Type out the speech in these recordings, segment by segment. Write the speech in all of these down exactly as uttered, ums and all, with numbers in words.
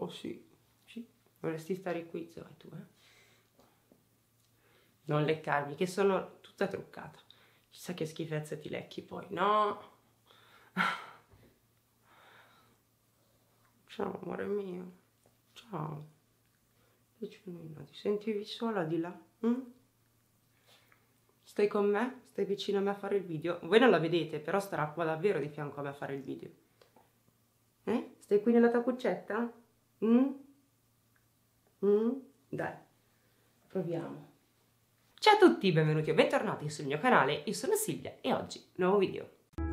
Oh sì, sì, dovresti stare qui, vai tu, eh. Non leccarmi, che sono tutta truccata. Chissà che schifezza ti lecchi poi, no? Ciao, amore mio. Ciao. Piccolina, ti sentivi sola di là? Mm? Stai con me? Stai vicino a me a fare il video? Voi non la vedete, però starà qua davvero di fianco a me a fare il video. Eh? Stai qui nella tua cuccetta? Mm? Mm? Dai, proviamo. Ciao a tutti, benvenuti o bentornati sul mio canale, io sono Silvia e oggi nuovo video.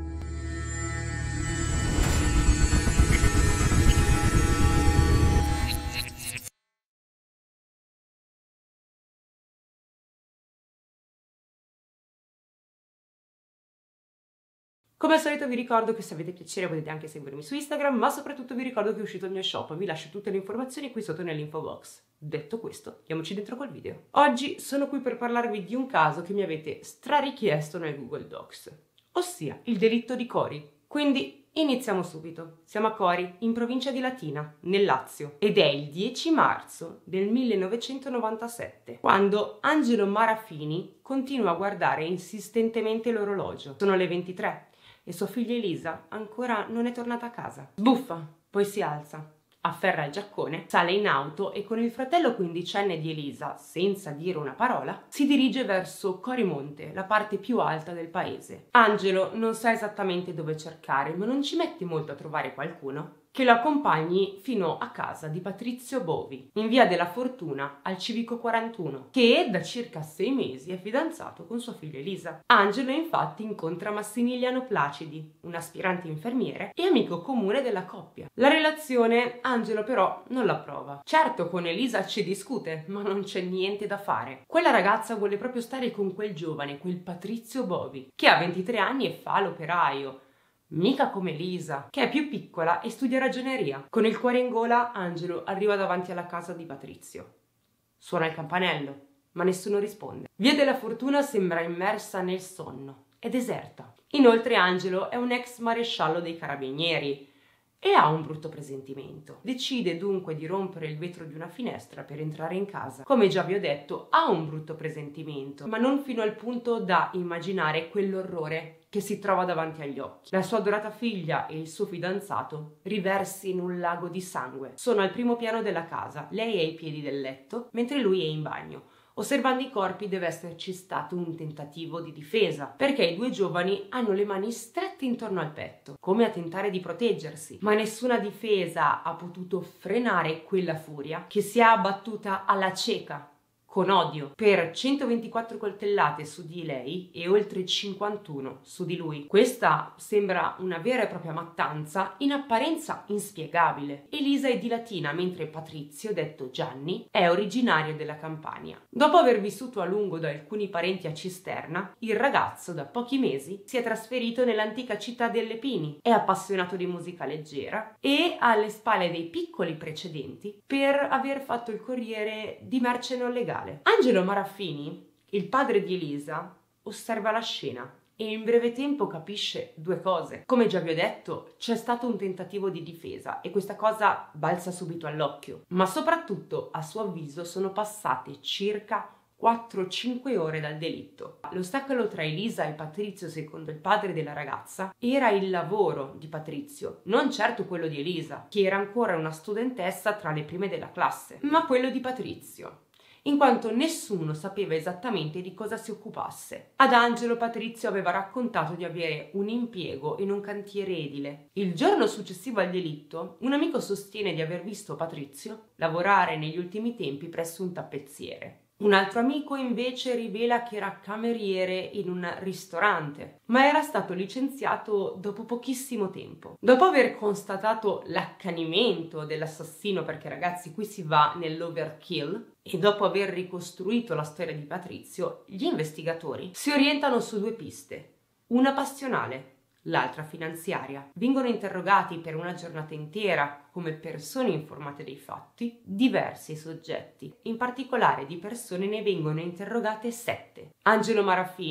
Come al solito vi ricordo che se avete piacere potete anche seguirmi su Instagram, ma soprattutto vi ricordo che è uscito il mio shop, vi lascio tutte le informazioni qui sotto nell'info box. Detto questo, andiamoci dentro col video. Oggi sono qui per parlarvi di un caso che mi avete strarichiesto nel Google Docs, ossia il delitto di Cori. Quindi iniziamo subito. Siamo a Cori, in provincia di Latina, nel Lazio, ed è il dieci marzo del millenovecentonovantasette, quando Angelo Marafini continua a guardare insistentemente l'orologio. Sono le ventitré. E sua figlia Elisa ancora non è tornata a casa. Sbuffa, poi si alza, afferra il giaccone, sale in auto e con il fratello quindicenne di Elisa, senza dire una parola, si dirige verso Corimonte, la parte più alta del paese. Angelo non sa esattamente dove cercare, ma non ci mette molto a trovare qualcuno che lo accompagni fino a casa di Patrizio Bovi, in via della Fortuna al Civico quarantuno, che da circa sei mesi è fidanzato con sua figlia Elisa. Angelo infatti incontra Massimiliano Placidi, un aspirante infermiere e amico comune della coppia. La relazione Angelo però non la prova. Certo, con Elisa ci discute, ma non c'è niente da fare. Quella ragazza vuole proprio stare con quel giovane, quel Patrizio Bovi, che ha ventitré anni e fa l'operaio. Mica come Elisa, che è più piccola e studia ragioneria. Con il cuore in gola, Angelo arriva davanti alla casa di Patrizio. Suona il campanello, ma nessuno risponde. Via della Fortuna sembra immersa nel sonno. È deserta. Inoltre Angelo è un ex maresciallo dei carabinieri e ha un brutto presentimento. Decide dunque di rompere il vetro di una finestra per entrare in casa. Come già vi ho detto, ha un brutto presentimento, ma non fino al punto da immaginare quell'orrore che si trova davanti agli occhi. La sua adorata figlia e il suo fidanzato riversi in un lago di sangue. Sono al primo piano della casa, lei è ai piedi del letto, mentre lui è in bagno. Osservando i corpi deve esserci stato un tentativo di difesa, perché i due giovani hanno le mani strette intorno al petto, come a tentare di proteggersi, ma nessuna difesa ha potuto frenare quella furia che si è abbattuta alla cieca, con odio, per centoventiquattro coltellate su di lei e oltre cinquantuno su di lui. Questa sembra una vera e propria mattanza, in apparenza inspiegabile. Elisa è di Latina, mentre Patrizio, detto Gianni, è originario della Campania. Dopo aver vissuto a lungo da alcuni parenti a Cisterna, il ragazzo da pochi mesi si è trasferito nell'antica città delle Pini, è appassionato di musica leggera e ha alle spalle dei piccoli precedenti per aver fatto il corriere di merce non legale. Angelo Marafini, il padre di Elisa, osserva la scena e in breve tempo capisce due cose. Come già vi ho detto, c'è stato un tentativo di difesa e questa cosa balza subito all'occhio, ma soprattutto, a suo avviso, sono passate circa quattro cinque ore dal delitto. L'ostacolo tra Elisa e Patrizio, secondo il padre della ragazza, era il lavoro di Patrizio, non certo quello di Elisa, che era ancora una studentessa tra le prime della classe, ma quello di Patrizio, in quanto nessuno sapeva esattamente di cosa si occupasse. Ad Angelo Patrizio aveva raccontato di avere un impiego in un cantiere edile. Il giorno successivo al delitto, un amico sostiene di aver visto Patrizio lavorare negli ultimi tempi presso un tappezziere. Un altro amico invece rivela che era cameriere in un ristorante, ma era stato licenziato dopo pochissimo tempo. Dopo aver constatato l'accanimento dell'assassino, perché ragazzi qui si va nell'overkill, e dopo aver ricostruito la storia di Patrizio, gli investigatori si orientano su due piste, una passionale, l'altra finanziaria. Vengono interrogati per una giornata intera come persone informate dei fatti diversi soggetti. In particolare di persone ne vengono interrogate sette: Angelo Marafini,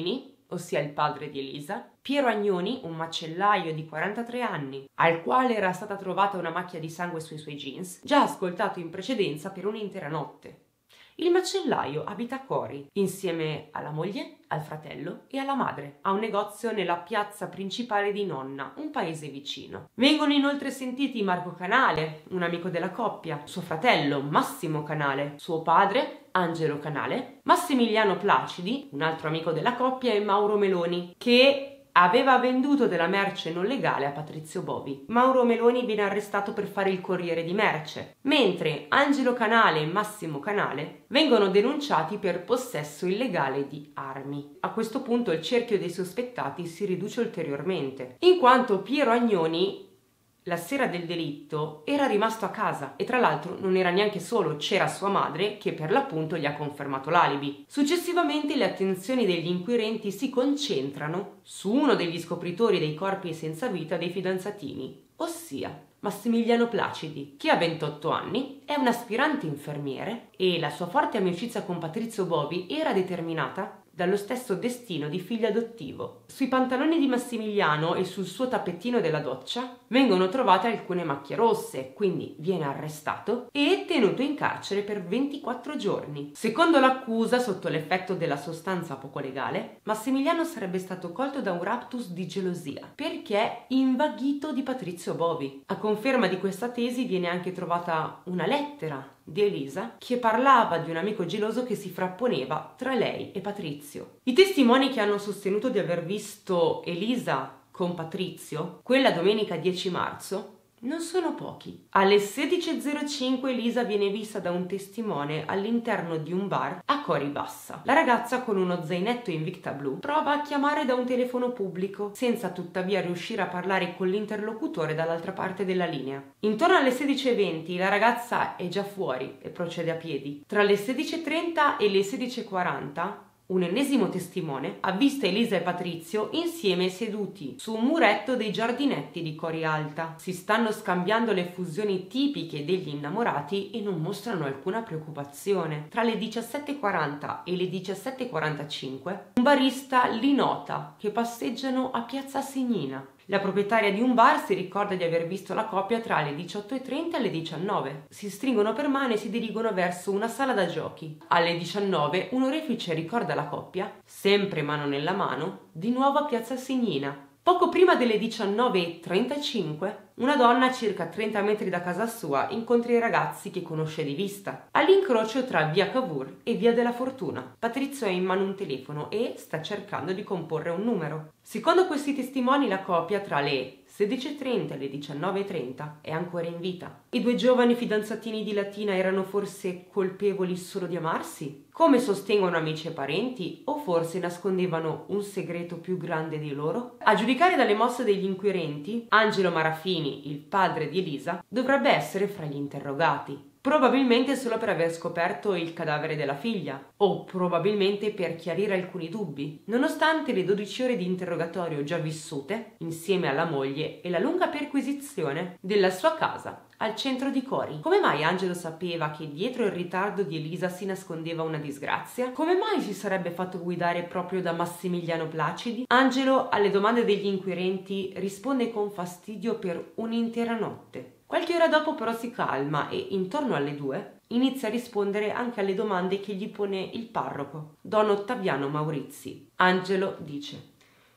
ossia il padre di Elisa, Piero Agnoni, un macellaio di quarantatré anni, al quale era stata trovata una macchia di sangue sui suoi jeans, già ascoltato in precedenza per un'intera notte. Il macellaio abita a Cori, insieme alla moglie, al fratello e alla madre. Ha un negozio nella piazza principale di Nonna, un paese vicino. Vengono inoltre sentiti Marco Canale, un amico della coppia, suo fratello Massimo Canale, suo padre Angelo Canale, Massimiliano Placidi, un altro amico della coppia, e Mauro Meloni, che aveva venduto della merce non legale a Patrizio Bovi. Mauro Meloni viene arrestato per fare il corriere di merce, mentre Angelo Canale e Massimo Canale vengono denunciati per possesso illegale di armi. A questo punto il cerchio dei sospettati si riduce ulteriormente, in quanto Piero Agnoni la sera del delitto era rimasto a casa e tra l'altro non era neanche solo, c'era sua madre che per l'appunto gli ha confermato l'alibi. Successivamente le attenzioni degli inquirenti si concentrano su uno degli scopritori dei corpi senza vita dei fidanzatini, ossia Massimiliano Placidi, che ha ventotto anni, è un aspirante infermiere e la sua forte amicizia con Patrizio Bovi era determinata dallo stesso destino di figlio adottivo. Sui pantaloni di Massimiliano e sul suo tappetino della doccia vengono trovate alcune macchie rosse, quindi viene arrestato e tenuto in carcere per ventiquattro giorni. Secondo l'accusa, sotto l'effetto della sostanza poco legale, Massimiliano sarebbe stato colto da un raptus di gelosia, perché invaghito di Patrizio Bovi. A conferma di questa tesi viene anche trovata una lettera di Elisa che parlava di un amico geloso che si frapponeva tra lei e Patrizio. I testimoni che hanno sostenuto di aver visto Elisa con Patrizio quella domenica dieci marzo non sono pochi. Alle sedici e zero cinque Elisa viene vista da un testimone all'interno di un bar a Cori Bassa. La ragazza, con uno zainetto Invicta blu, prova a chiamare da un telefono pubblico, senza tuttavia riuscire a parlare con l'interlocutore dall'altra parte della linea. Intorno alle sedici e venti la ragazza è già fuori e procede a piedi. Tra le sedici e trenta e le sedici e quaranta un ennesimo testimone ha visto Elisa e Patrizio insieme seduti su un muretto dei giardinetti di Cori Alta. Si stanno scambiando le effusioni tipiche degli innamorati e non mostrano alcuna preoccupazione. Tra le diciassette e quaranta e le diciassette e quarantacinque un barista li nota che passeggiano a Piazza Signina. La proprietaria di un bar si ricorda di aver visto la coppia tra le diciotto e trenta e le diciannove. Si stringono per mano e si dirigono verso una sala da giochi. Alle diciannove un orefice ricorda la coppia, sempre mano nella mano, di nuovo a Piazza Signina. Poco prima delle diciannove e trentacinque, una donna a circa trenta metri da casa sua incontra i ragazzi che conosce di vista, all'incrocio tra via Cavour e via della Fortuna. Patrizio ha in mano un telefono e sta cercando di comporre un numero. Secondo questi testimoni, la coppia tra le sedici e trenta e le diciannove e trenta è ancora in vita. I due giovani fidanzatini di Latina erano forse colpevoli solo di amarsi? Come sostengono amici e parenti, o forse nascondevano un segreto più grande di loro? A giudicare dalle mosse degli inquirenti, Angelo Marafini, il padre di Elisa, dovrebbe essere fra gli interrogati. Probabilmente solo per aver scoperto il cadavere della figlia, o probabilmente per chiarire alcuni dubbi, nonostante le dodici ore di interrogatorio già vissute, insieme alla moglie e la lunga perquisizione della sua casa al centro di Cori. Come mai Angelo sapeva che dietro il ritardo di Elisa si nascondeva una disgrazia? Come mai si sarebbe fatto guidare proprio da Massimiliano Placidi? Angelo, alle domande degli inquirenti, risponde con fastidio per un'intera notte. Qualche ora dopo però si calma e, intorno alle due, inizia a rispondere anche alle domande che gli pone il parroco, Don Ottaviano Maurizi. Angelo dice: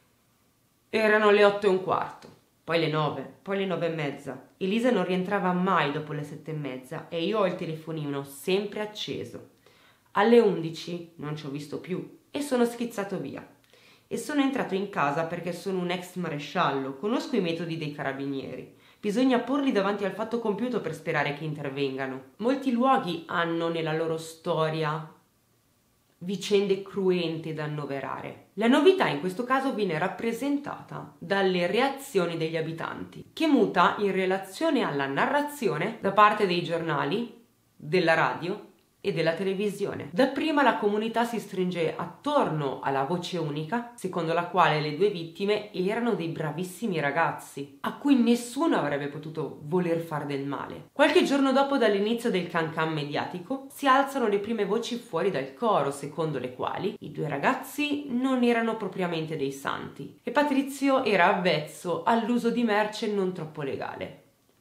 erano le otto e un quarto, poi le nove, poi le nove e mezza. Elisa non rientrava mai dopo le sette e mezza e io ho il telefonino sempre acceso. Alle undici non ci ho visto più e sono schizzato via. E sono entrato in casa perché sono un ex maresciallo, conosco i metodi dei carabinieri. Bisogna porli davanti al fatto compiuto per sperare che intervengano. Molti luoghi hanno nella loro storia vicende cruente da annoverare. La novità in questo caso viene rappresentata dalle reazioni degli abitanti, che muta in relazione alla narrazione da parte dei giornali, della radio e della televisione. Dapprima la comunità si stringe attorno alla voce unica, secondo la quale le due vittime erano dei bravissimi ragazzi, a cui nessuno avrebbe potuto voler far del male. Qualche giorno dopo dall'inizio del can-can mediatico, si alzano le prime voci fuori dal coro, secondo le quali i due ragazzi non erano propriamente dei santi e Patrizio era avvezzo all'uso di merce non troppo legale.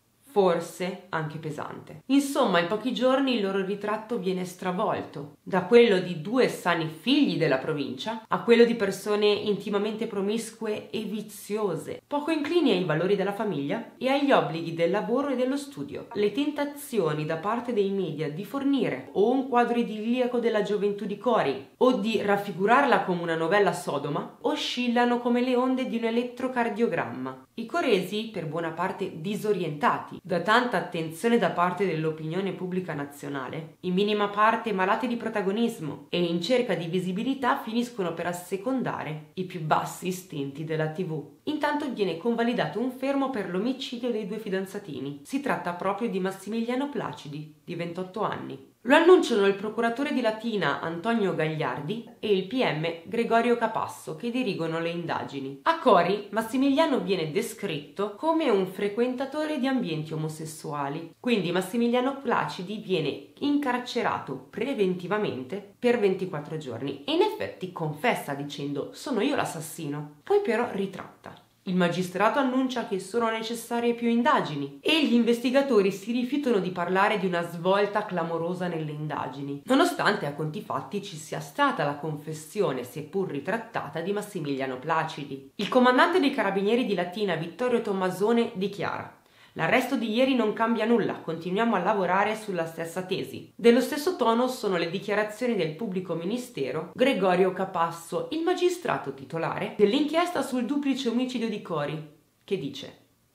Forse anche pesante. Insomma, in pochi giorni il loro ritratto viene stravolto, da quello di due sani figli della provincia a quello di persone intimamente promiscue e viziose, poco inclini ai valori della famiglia e agli obblighi del lavoro e dello studio. Le tentazioni da parte dei media di fornire o un quadro idilliaco della gioventù di Cori o di raffigurarla come una novella sodoma oscillano come le onde di un elettrocardiogramma. I coresi, per buona parte disorientati da tanta attenzione da parte dell'opinione pubblica nazionale, in minima parte malati di protagonismo e in cerca di visibilità, finiscono per assecondare i più bassi istinti della tivù. Intanto viene convalidato un fermo per l'omicidio dei due fidanzatini. Si tratta proprio di Massimiliano Placidi, di ventotto anni. Lo annunciano il procuratore di Latina Antonio Gagliardi e il P M Gregorio Capasso, che dirigono le indagini. A Cori, Massimiliano viene descritto come un frequentatore di ambienti omosessuali, quindi Massimiliano Placidi viene incarcerato preventivamente per ventiquattro giorni e in effetti confessa dicendo «sono io l'assassino», poi però ritratta. Il magistrato annuncia che sono necessarie più indagini e gli investigatori si rifiutano di parlare di una svolta clamorosa nelle indagini, nonostante a conti fatti ci sia stata la confessione, seppur ritrattata, di Massimiliano Placidi. Il comandante dei carabinieri di Latina, Vittorio Tommasone, dichiara: «L'arresto di ieri non cambia nulla, continuiamo a lavorare sulla stessa tesi». Dello stesso tono sono le dichiarazioni del pubblico ministero Gregorio Capasso, il magistrato titolare dell'inchiesta sul duplice omicidio di Cori, che dice: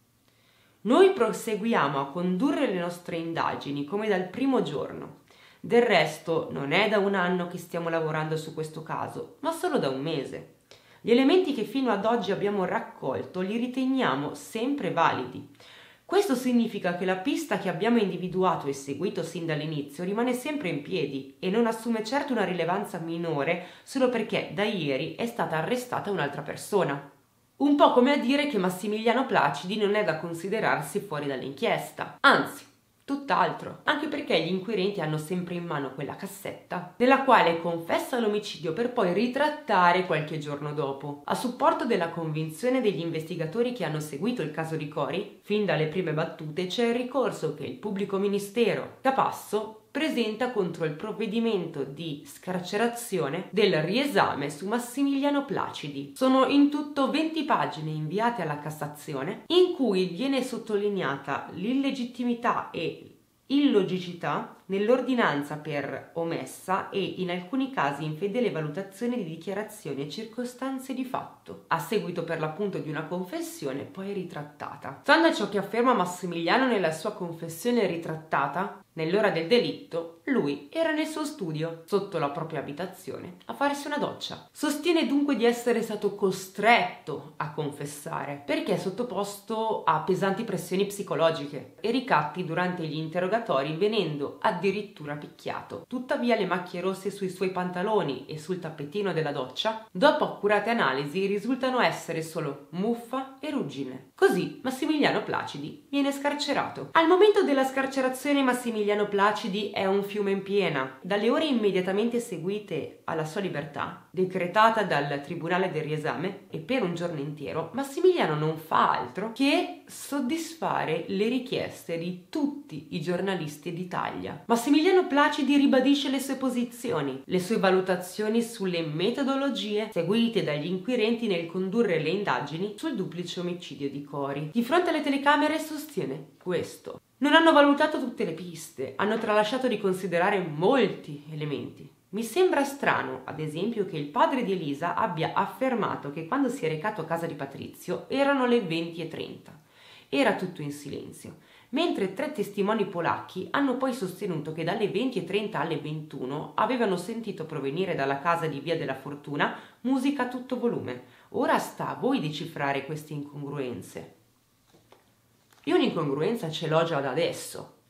«Noi proseguiamo a condurre le nostre indagini come dal primo giorno. Del resto non è da un anno che stiamo lavorando su questo caso, ma solo da un mese. Gli elementi che fino ad oggi abbiamo raccolto li riteniamo sempre validi. Questo significa che la pista che abbiamo individuato e seguito sin dall'inizio rimane sempre in piedi e non assume certo una rilevanza minore solo perché da ieri è stata arrestata un'altra persona». Un po' come a dire che Massimiliano Placidi non è da considerarsi fuori dall'inchiesta. Anzi, tutt'altro, anche perché gli inquirenti hanno sempre in mano quella cassetta nella quale confessa l'omicidio per poi ritrattare qualche giorno dopo. A supporto della convinzione degli investigatori che hanno seguito il caso di Cori, fin dalle prime battute c'è il ricorso che il pubblico ministero Capasso presenta contro il provvedimento di scarcerazione del riesame su Massimiliano Placidi. Sono in tutto venti pagine inviate alla Cassazione in cui viene sottolineata l'illegittimità e illogicità nell'ordinanza per omessa e in alcuni casi infedele valutazione di dichiarazioni e circostanze di fatto, a seguito per l'appunto di una confessione poi ritrattata. Stando a ciò che afferma Massimiliano nella sua confessione ritrattata, nell'ora del delitto, lui era nel suo studio, sotto la propria abitazione, a farsi una doccia. Sostiene dunque di essere stato costretto a confessare, perché è sottoposto a pesanti pressioni psicologiche e ricatti durante gli interrogatori, venendo addirittura picchiato. Tuttavia le macchie rosse sui suoi pantaloni e sul tappetino della doccia, dopo accurate analisi, risultano essere solo muffa e ruggine. Così Massimiliano Placidi viene scarcerato. Al momento della scarcerazione Massimiliano Placidi è un fiume in piena. Dalle ore immediatamente seguite alla sua libertà, decretata dal Tribunale del Riesame, e per un giorno intero, Massimiliano non fa altro che soddisfare le richieste di tutti i giornalisti d'Italia. Massimiliano Placidi ribadisce le sue posizioni, le sue valutazioni sulle metodologie seguite dagli inquirenti nel condurre le indagini sul duplice omicidio di Cori. Di fronte alle telecamere sostiene questo: non hanno valutato tutte le piste, hanno tralasciato di considerare molti elementi. Mi sembra strano, ad esempio, che il padre di Elisa abbia affermato che quando si è recato a casa di Patrizio erano le venti e trenta. Era tutto in silenzio, mentre tre testimoni polacchi hanno poi sostenuto che dalle venti e trenta alle ventuno avevano sentito provenire dalla casa di Via della Fortuna musica a tutto volume. Ora sta a voi decifrare queste incongruenze. Io un'incongruenza ce l'ho già da adesso.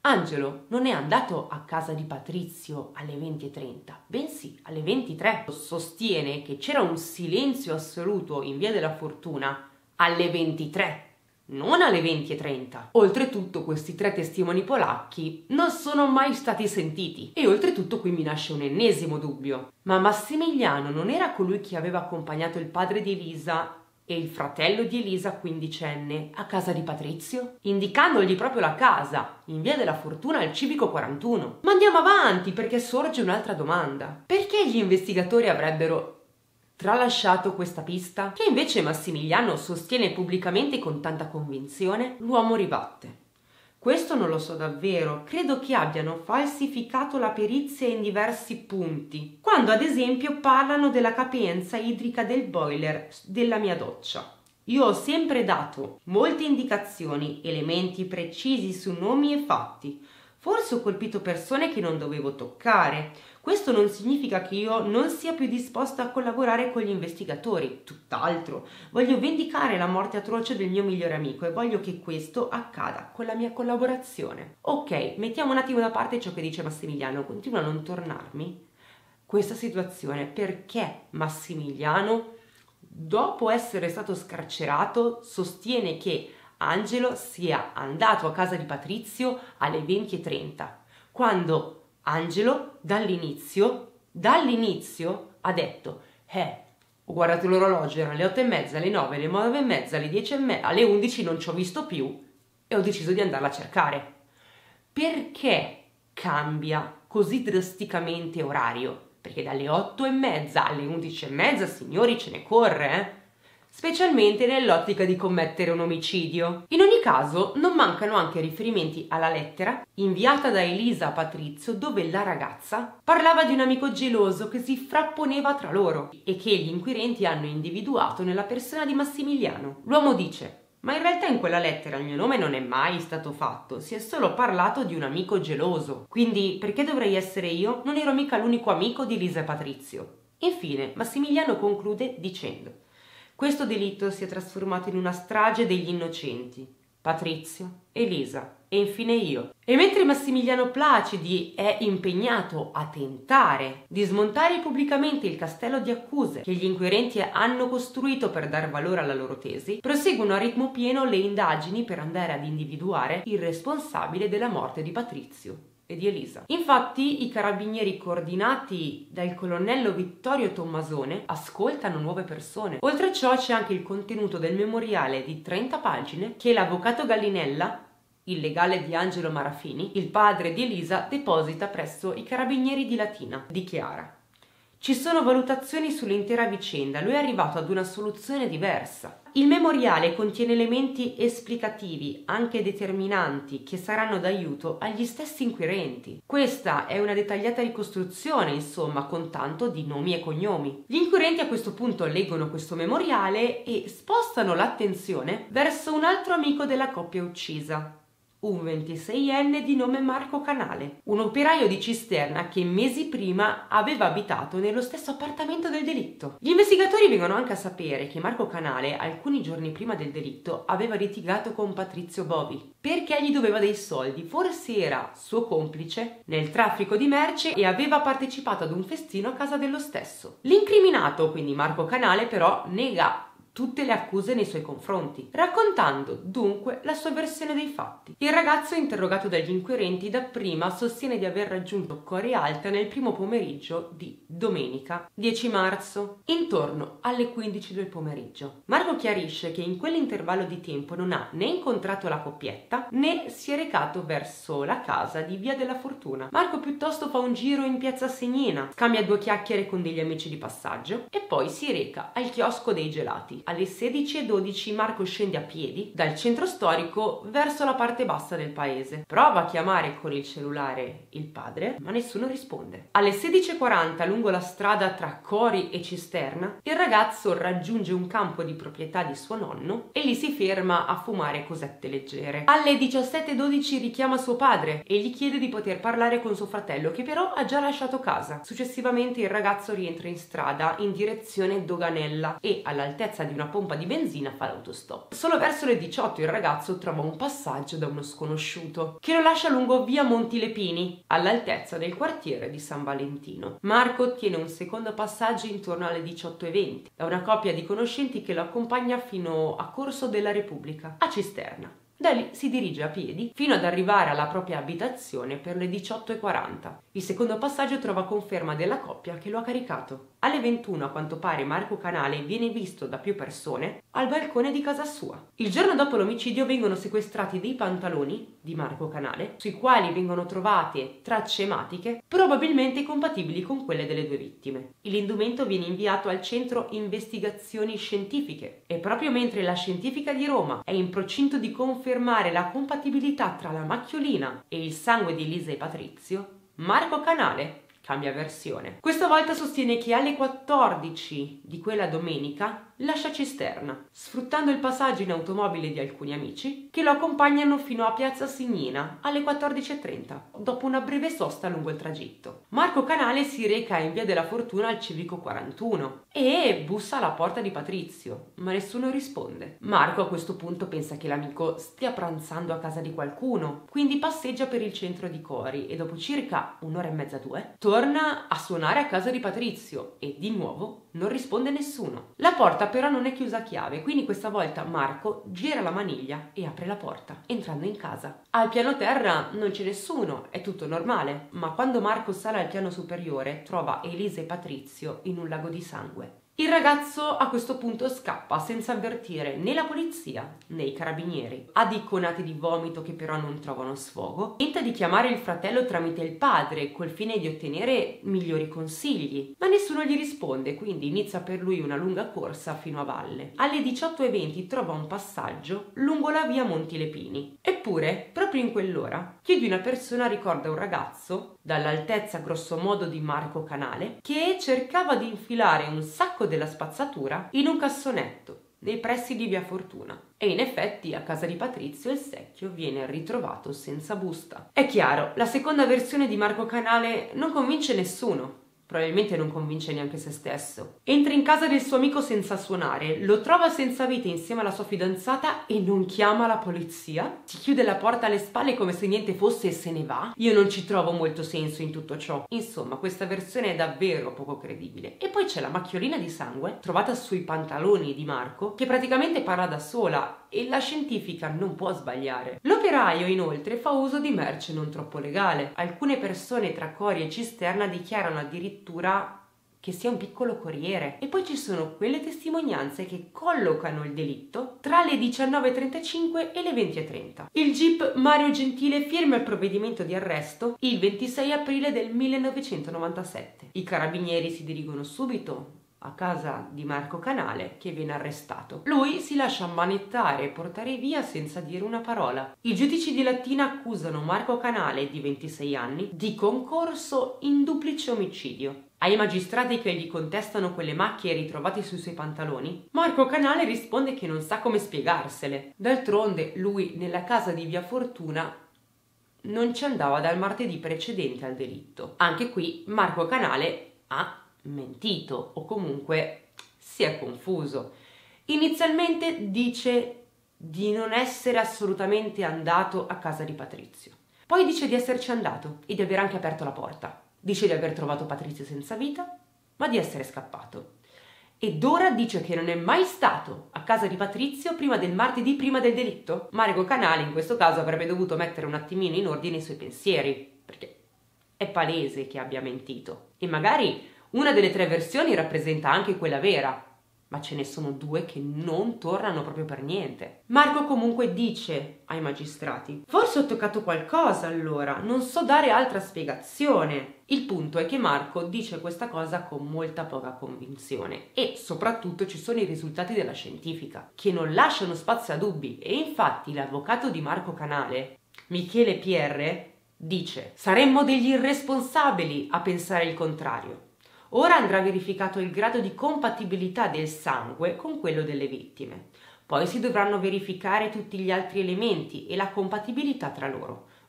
Angelo non è andato a casa di Patrizio alle venti e trenta, bensì alle ventitré. Sostiene che c'era un silenzio assoluto in Via della Fortuna alle ventitré, non alle venti e trenta. Oltretutto questi tre testimoni polacchi non sono mai stati sentiti. E oltretutto qui mi nasce un ennesimo dubbio. Ma Massimiliano non era colui che aveva accompagnato il padre di Elisa e il fratello di Elisa quindicenne a casa di Patrizio, indicandogli proprio la casa in Via della Fortuna al civico quarantuno? Ma andiamo avanti, perché sorge un'altra domanda: perché gli investigatori avrebbero tralasciato questa pista, che invece Massimiliano sostiene pubblicamente con tanta convinzione? L'uomo ribatte: questo non lo so davvero, credo che abbiano falsificato la perizia in diversi punti, quando ad esempio parlano della capienza idrica del boiler della mia doccia. Io ho sempre dato molte indicazioni, elementi precisi su nomi e fatti. Forse ho colpito persone che non dovevo toccare. Questo non significa che io non sia più disposta a collaborare con gli investigatori, tutt'altro. Voglio vendicare la morte atroce del mio migliore amico e voglio che questo accada con la mia collaborazione. Ok, mettiamo un attimo da parte ciò che dice Massimiliano, continua a non tornarmi questa situazione, perché Massimiliano, dopo essere stato scarcerato, sostiene che Angelo sia andato a casa di Patrizio alle venti e trenta, quando Angelo dall'inizio, dall'inizio ha detto: eh, ho guardato l'orologio, erano le otto e mezza, le nove, le nove e mezza, le dieci e mezza, alle undici non ci ho visto più e ho deciso di andarla a cercare. Perché cambia così drasticamente orario? Perché dalle otto e mezza alle undici e mezza, signori, ce ne corre, eh? Specialmente nell'ottica di commettere un omicidio. In ogni caso, non mancano anche riferimenti alla lettera inviata da Elisa a Patrizio, dove la ragazza parlava di un amico geloso che si frapponeva tra loro e che gli inquirenti hanno individuato nella persona di Massimiliano. L'uomo dice: ma in realtà in quella lettera il mio nome non è mai stato fatto, si è solo parlato di un amico geloso. Quindi perché dovrei essere io? Non ero mica l'unico amico di Elisa e Patrizio. Infine, Massimiliano conclude dicendo: questo delitto si è trasformato in una strage degli innocenti, Patrizio, Elisa e infine io. E mentre Massimiliano Placidi è impegnato a tentare di smontare pubblicamente il castello di accuse che gli inquirenti hanno costruito per dar valore alla loro tesi, proseguono a ritmo pieno le indagini per andare ad individuare il responsabile della morte di Patrizio e di Elisa. Infatti i carabinieri, coordinati dal colonnello Vittorio Tommasone, ascoltano nuove persone. Oltre a ciò c'è anche il contenuto del memoriale di trenta pagine che l'avvocato Gallinella, il legale di Angelo Marafini, il padre di Elisa, deposita presso i carabinieri di Latina. Dichiara: ci sono valutazioni sull'intera vicenda, lui è arrivato ad una soluzione diversa. Il memoriale contiene elementi esplicativi, anche determinanti, che saranno d'aiuto agli stessi inquirenti. Questa è una dettagliata ricostruzione, insomma, con tanto di nomi e cognomi. Gli inquirenti a questo punto leggono questo memoriale e spostano l'attenzione verso un altro amico della coppia uccisa, un ventiseienne di nome Marco Canale, un operaio di cisterna che mesi prima aveva abitato nello stesso appartamento del delitto. Gli investigatori vengono anche a sapere che Marco Canale, alcuni giorni prima del delitto, aveva litigato con Patrizio Bovi perché gli doveva dei soldi. Forse era suo complice nel traffico di merce e aveva partecipato ad un festino a casa dello stesso. L'incriminato, quindi Marco Canale, però nega tutte le accuse nei suoi confronti, raccontando dunque la sua versione dei fatti. Il ragazzo, interrogato dagli inquirenti, dapprima sostiene di aver raggiunto Cory Alta nel primo pomeriggio di domenica dieci marzo, intorno alle quindici del pomeriggio. Marco chiarisce che in quell'intervallo di tempo non ha né incontrato la coppietta né si è recato verso la casa di Via della Fortuna. Marco piuttosto fa un giro in piazza Segnina, scambia due chiacchiere con degli amici di passaggio e poi si reca al chiosco dei gelati. Alle sedici e dodici Marco scende a piedi dal centro storico verso la parte bassa del paese. Prova a chiamare con il cellulare il padre, ma nessuno risponde. Alle sedici e quaranta, lungo la strada tra Cory e Cisterna, il ragazzo raggiunge un campo di proprietà di suo nonno e lì si ferma a fumare cosette leggere. Alle diciassette e dodici richiama suo padre e gli chiede di poter parlare con suo fratello, che però ha già lasciato casa. Successivamente il ragazzo rientra in strada in direzione Doganella e all'altezza di una pompa di benzina fa l'autostop. Solo verso le diciotto il ragazzo trova un passaggio da uno sconosciuto che lo lascia lungo via Montilepini, all'altezza del quartiere di San Valentino. Marco ottiene un secondo passaggio intorno alle diciotto e venti da una coppia di conoscenti che lo accompagna fino a Corso della Repubblica, a Cisterna. Da lì si dirige a piedi fino ad arrivare alla propria abitazione per le diciotto e quaranta. Il secondo passaggio trova conferma della coppia che lo ha caricato. Alle ventuno, a quanto pare, Marco Canale viene visto da più persone al balcone di casa sua. Il giorno dopo l'omicidio vengono sequestrati dei pantaloni di Marco Canale, sui quali vengono trovate tracce ematiche probabilmente compatibili con quelle delle due vittime. L'indumento viene inviato al centro investigazioni scientifiche e proprio mentre la scientifica di Roma è in procinto di confermare la compatibilità tra la macchiolina e il sangue di Elisa e Patrizio, Marco Canale cambia versione. Questa volta sostiene che alle quattordici di quella domenica lascia Cisterna, sfruttando il passaggio in automobile di alcuni amici che lo accompagnano fino a Piazza Signina alle quattordici e trenta, dopo una breve sosta lungo il tragitto. Marco Canale si reca in Via della Fortuna al Civico quarantuno e bussa alla porta di Patrizio, ma nessuno risponde. Marco a questo punto pensa che l'amico stia pranzando a casa di qualcuno, quindi passeggia per il centro di Cori e dopo circa un'ora e mezza, due, torna a suonare a casa di Patrizio e di nuovo non risponde nessuno. La porta però non è chiusa a chiave, quindi questa volta Marco gira la maniglia e apre la porta, entrando in casa. Al piano terra non c'è nessuno, è tutto normale, ma quando Marco sale al piano superiore trova Elisa e Patrizio in un lago di sangue. Il ragazzo a questo punto scappa senza avvertire né la polizia né i carabinieri. Ha dei conati di vomito che però non trovano sfogo. Tenta di chiamare il fratello tramite il padre col fine di ottenere migliori consigli, ma nessuno gli risponde, quindi inizia per lui una lunga corsa fino a valle. Alle diciotto e venti trova un passaggio lungo la via Montilepini. Eppure, proprio in quell'ora, più di una persona ricorda un ragazzo, dall'altezza grossomodo di Marco Canale, che cercava di infilare un sacco della spazzatura in un cassonetto nei pressi di Via Fortuna. E in effetti a casa di Patrizio il secchio viene ritrovato senza busta. È chiaro, la seconda versione di Marco Canale non convince nessuno. Probabilmente non convince neanche se stesso. Entra in casa del suo amico senza suonare, lo trova senza vita insieme alla sua fidanzata e non chiama la polizia? Si chiude la porta alle spalle come se niente fosse e se ne va? Io non ci trovo molto senso in tutto ciò. Insomma, questa versione è davvero poco credibile. E poi c'è la macchiolina di sangue trovata sui pantaloni di Marco, che praticamente parla da sola e la scientifica non può sbagliare. L'operaio inoltre fa uso di merce non troppo legale. Alcune persone tra Cori e Cisterna dichiarano addirittura che sia un piccolo corriere. E poi ci sono quelle testimonianze che collocano il delitto tra le diciannove e trentacinque e le venti e trenta. Il G I P Mario Gentile firma il provvedimento di arresto il ventisei aprile del millenovecentonovantasette. I carabinieri si dirigono subito a casa di Marco Canale, che viene arrestato. Lui si lascia ammanettare e portare via senza dire una parola. I giudici di Latina accusano Marco Canale, di ventisei anni, di concorso in duplice omicidio. Ai magistrati che gli contestano quelle macchie ritrovate sui suoi pantaloni, Marco Canale risponde che non sa come spiegarsele. D'altronde lui nella casa di Via Fortuna non ci andava dal martedì precedente al delitto. Anche qui Marco Canale ha mentito o comunque si è confuso. Inizialmente dice di non essere assolutamente andato a casa di Patrizio. Poi dice di esserci andato e di aver anche aperto la porta. Dice di aver trovato Patrizio senza vita, ma di essere scappato. Ed ora dice che non è mai stato a casa di Patrizio prima del martedì prima del delitto. Marco Canale in questo caso avrebbe dovuto mettere un attimino in ordine i suoi pensieri, perché è palese che abbia mentito. E magari una delle tre versioni rappresenta anche quella vera, ma ce ne sono due che non tornano proprio per niente. Marco comunque dice ai magistrati: forse ho toccato qualcosa allora, non so dare altra spiegazione. Il punto è che Marco dice questa cosa con molta poca convinzione e soprattutto ci sono i risultati della scientifica che non lasciano spazio a dubbi. E infatti l'avvocato di Marco Canale, Michele Pierre, dice: saremmo degli irresponsabili a pensare il contrario. Ora andrà verificato il grado di compatibilità del sangue con quello delle vittime. Poi si dovranno verificare tutti gli altri elementi e la compatibilità tra loro.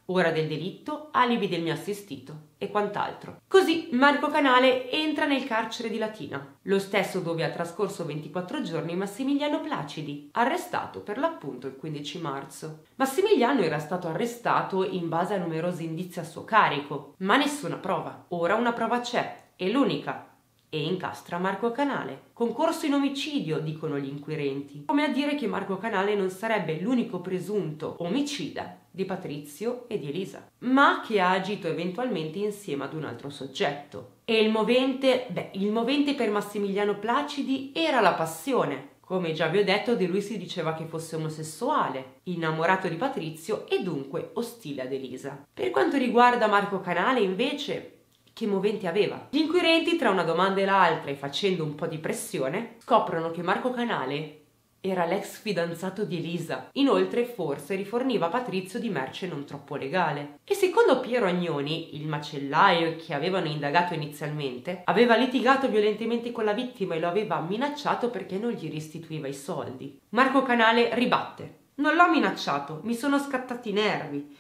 ora del delitto, alibi del mio assistito e quant'altro. Così Marco Canale entra nel carcere di Latina, lo stesso dove ha trascorso ventiquattro giorni Massimiliano Placidi, arrestato per l'appunto il quindici marzo. Massimiliano era stato arrestato in base a numerosi indizi a suo carico, ma nessuna prova. Ora una prova c'è, e l'unica, e incastra Marco Canale. Concorso in omicidio, dicono gli inquirenti, come a dire che Marco Canale non sarebbe l'unico presunto omicida di Patrizio e di Elisa, ma che ha agito eventualmente insieme ad un altro soggetto. E il movente, beh, il movente per Massimiliano Placidi era la passione. Come già vi ho detto, di lui si diceva che fosse omosessuale, innamorato di Patrizio e dunque ostile ad Elisa. Per quanto riguarda Marco Canale, invece, che movente aveva? Gli inquirenti, tra una domanda e l'altra e facendo un po' di pressione, scoprono che Marco Canale era l'ex fidanzato di Elisa. Inoltre forse riforniva Patrizio di merce non troppo legale. E secondo Piero Agnoni, il macellaio che avevano indagato inizialmente, aveva litigato violentemente con la vittima e lo aveva minacciato perché non gli restituiva i soldi. Marco Canale ribatte: non l'ho minacciato, mi sono scattati i nervi.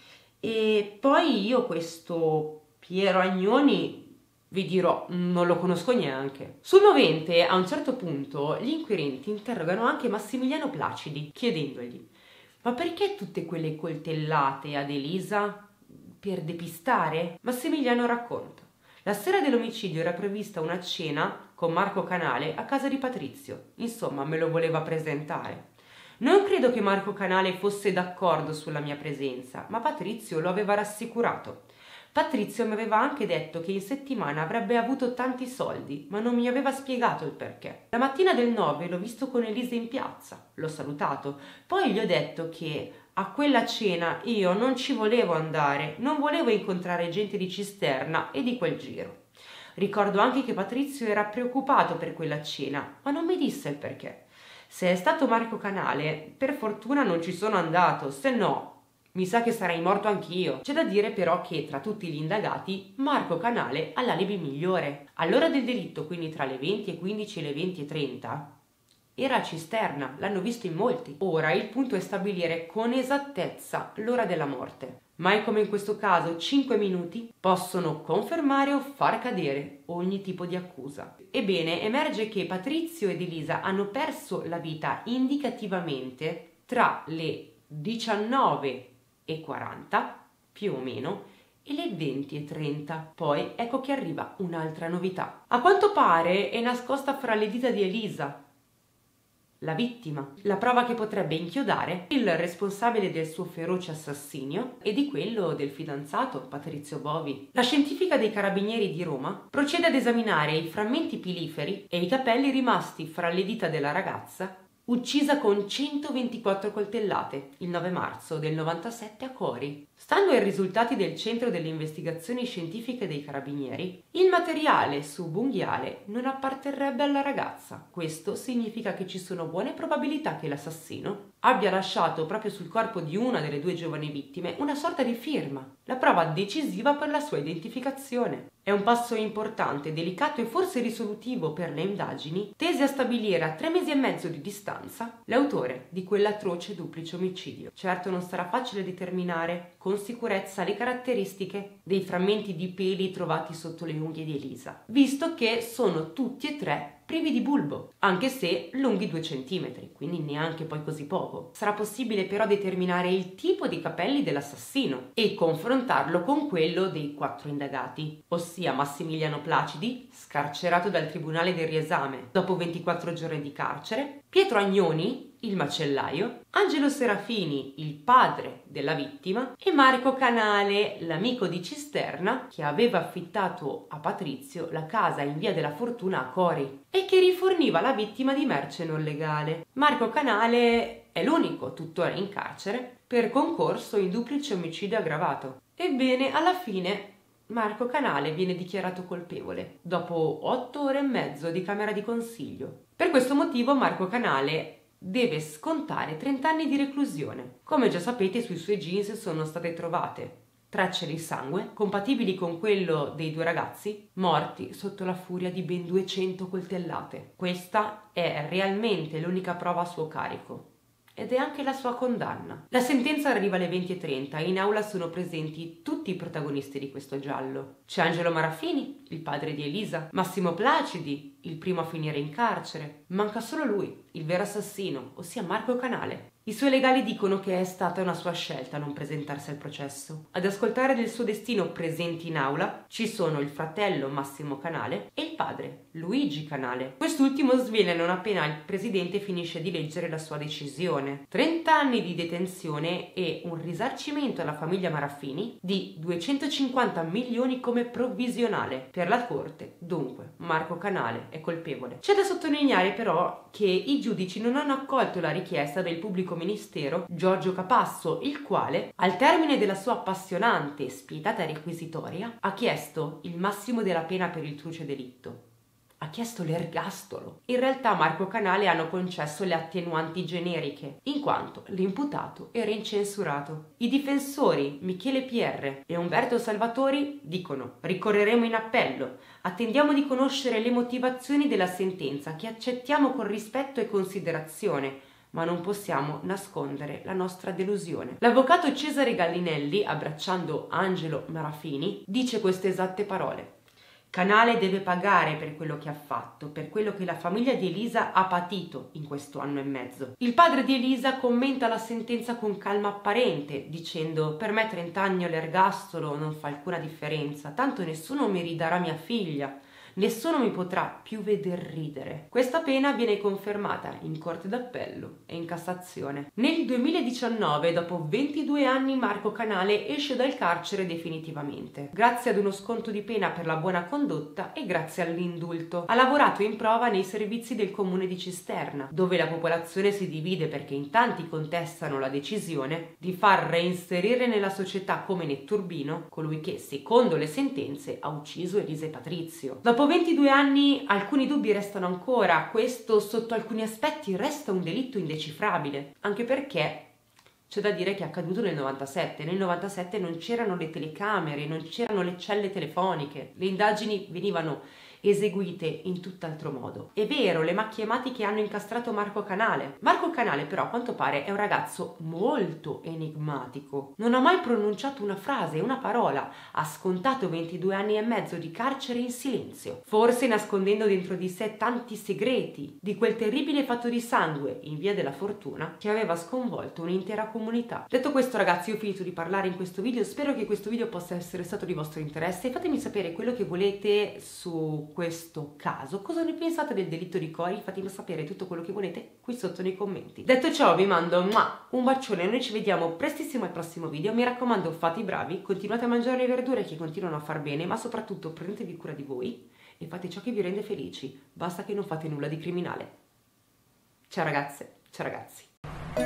E poi io questo Piero Agnoni, vi dirò, non lo conosco neanche. Sul movente, a un certo punto, gli inquirenti interrogano anche Massimiliano Placidi, chiedendogli: ma perché tutte quelle coltellate ad Elisa? Per depistare? Massimiliano racconta: la sera dell'omicidio era prevista una cena con Marco Canale a casa di Patrizio. Insomma, me lo voleva presentare. Non credo che Marco Canale fosse d'accordo sulla mia presenza, ma Patrizio lo aveva rassicurato. Patrizio mi aveva anche detto che in settimana avrebbe avuto tanti soldi, ma non mi aveva spiegato il perché. La mattina del nove l'ho visto con Elisa in piazza, l'ho salutato, poi gli ho detto che a quella cena io non ci volevo andare, non volevo incontrare gente di Cisterna e di quel giro. Ricordo anche che Patrizio era preoccupato per quella cena, ma non mi disse il perché. Se è stato Marco Canale, per fortuna non ci sono andato, se no mi sa che sarei morto anch'io. C'è da dire però che tra tutti gli indagati Marco Canale ha l'alibi migliore. All'ora del delitto, quindi tra le venti e quindici e le venti e trenta, era a Cisterna, l'hanno visto in molti. Ora il punto è stabilire con esattezza l'ora della morte. Mai come in questo caso cinque minuti possono confermare o far cadere ogni tipo di accusa. Ebbene, emerge che Patrizio ed Elisa hanno perso la vita indicativamente tra le diciannove e quaranta più o meno e le venti e trenta. Poi ecco che arriva un'altra novità. A quanto pare è nascosta fra le dita di Elisa, la vittima, la prova che potrebbe inchiodare il responsabile del suo feroce assassinio e di quello del fidanzato Patrizio Bovi. La scientifica dei carabinieri di Roma procede ad esaminare i frammenti piliferi e i capelli rimasti fra le dita della ragazza uccisa con centoventiquattro coltellate il nove marzo del novantasette a Cori. Stando ai risultati del Centro delle Investigazioni Scientifiche dei Carabinieri, il materiale subunghiale non apparterrebbe alla ragazza. Questo significa che ci sono buone probabilità che l'assassino abbia lasciato proprio sul corpo di una delle due giovani vittime una sorta di firma, la prova decisiva per la sua identificazione. È un passo importante, delicato e forse risolutivo per le indagini, tese a stabilire a tre mesi e mezzo di distanza l'autore di quell'atroce duplice omicidio. Certo non sarà facile determinare con sicurezza le caratteristiche dei frammenti di peli trovati sotto le unghie di Elisa, visto che sono tutti e tre privi di bulbo, anche se lunghi due centimetri, quindi neanche poi così poco. Sarà possibile però determinare il tipo di capelli dell'assassino e confrontarlo con quello dei quattro indagati, ossia Massimiliano Placidi, scarcerato dal Tribunale del Riesame dopo ventiquattro giorni di carcere, Pietro Agnoni, il macellaio, Angelo Serafini, il padre della vittima, e Marco Canale, l'amico di Cisterna, che aveva affittato a Patrizio la casa in Via della Fortuna a Cori e che riforniva la vittima di merce non legale. Marco Canale è l'unico tuttora in carcere per concorso in duplice omicidio aggravato. Ebbene, alla fine Marco Canale viene dichiarato colpevole dopo otto ore e mezzo di camera di consiglio. Per questo motivo Marco Canale deve scontare trenta anni di reclusione. Come già sapete, sui suoi jeans sono state trovate tracce di sangue compatibili con quello dei due ragazzi morti sotto la furia di ben duecento coltellate. Questa è realmente l'unica prova a suo carico ed è anche la sua condanna. La sentenza arriva alle venti e trenta e in aula sono presenti tutti i protagonisti di questo giallo. C'è Angelo Marafini, il padre di Elisa, Massimo Placidi, il primo a finire in carcere. Manca solo lui, il vero assassino, ossia Marco Canale. I suoi legali dicono che è stata una sua scelta non presentarsi al processo. Ad ascoltare del suo destino presenti in aula ci sono il fratello Massimo Canale e il padre Luigi Canale. Quest'ultimo sviene non appena il presidente finisce di leggere la sua decisione. trenta anni di detenzione e un risarcimento alla famiglia Marafini di duecentocinquanta milioni come provvisionale. Per la corte, dunque, Marco Canale è colpevole. C'è da sottolineare però che i giudici non hanno accolto la richiesta del pubblico ministero Giorgio Capasso, il quale, al termine della sua appassionante e spietata requisitoria, ha chiesto il massimo della pena per il truce delitto. Ha chiesto l'ergastolo. In realtà Marco Canale hanno concesso le attenuanti generiche, in quanto l'imputato era incensurato. I difensori Michele Pierre e Umberto Salvatori dicono: ricorreremo in appello, attendiamo di conoscere le motivazioni della sentenza che accettiamo con rispetto e considerazione, ma non possiamo nascondere la nostra delusione. L'avvocato Cesare Gallinelli, abbracciando Angelo Marafini, dice queste esatte parole: Canale deve pagare per quello che ha fatto, per quello che la famiglia di Elisa ha patito in questo anno e mezzo. Il padre di Elisa commenta la sentenza con calma apparente, dicendo: per me trenta anni all'ergastolo non fa alcuna differenza, tanto nessuno mi ridarà mia figlia. Nessuno mi potrà più veder ridere. Questa pena viene confermata in Corte d'Appello e in Cassazione. Nel duemiladiciannove, dopo ventidue anni, Marco Canale esce dal carcere definitivamente, grazie ad uno sconto di pena per la buona condotta e grazie all'indulto. Ha lavorato in prova nei servizi del comune di Cisterna, dove la popolazione si divide perché in tanti contestano la decisione di far reinserire nella società come Netturbino colui che, secondo le sentenze, ha ucciso Elisa e Patrizio. Dopo ventidue anni alcuni dubbi restano ancora, questo sotto alcuni aspetti resta un delitto indecifrabile, anche perché c'è da dire che è accaduto nel novantasette. Nel novantasette non c'erano le telecamere, non c'erano le celle telefoniche, le indagini venivano eseguite in tutt'altro modo. È vero, le macchie ematiche hanno incastrato Marco Canale. Marco Canale però a quanto pare è un ragazzo molto enigmatico. Non ha mai pronunciato una frase, una parola. Ha scontato ventidue anni e mezzo di carcere in silenzio, forse nascondendo dentro di sé tanti segreti di quel terribile fatto di sangue in Via della Fortuna che aveva sconvolto un'intera comunità. Detto questo, ragazzi, io ho finito di parlare in questo video. Spero che questo video possa essere stato di vostro interesse. Fatemi sapere quello che volete su questo caso, cosa ne pensate del delitto di Cory. Fatemi sapere tutto quello che volete qui sotto nei commenti. Detto ciò, vi mando un bacione, noi ci vediamo prestissimo al prossimo video. Mi raccomando, fate i bravi, continuate a mangiare le verdure che continuano a far bene, ma soprattutto prendetevi cura di voi e fate ciò che vi rende felici, basta che non fate nulla di criminale. Ciao ragazze, ciao ragazzi.